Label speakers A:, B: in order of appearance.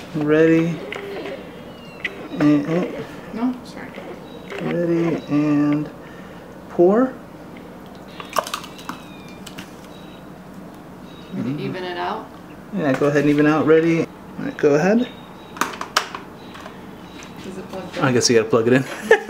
A: Ready. And,
B: no, sorry.
A: Ready and pour.
B: Maybe even it out.
A: Yeah, go ahead and even out. Ready. All right, go ahead.
B: Is it plugged in?
A: I guess you gotta plug it in.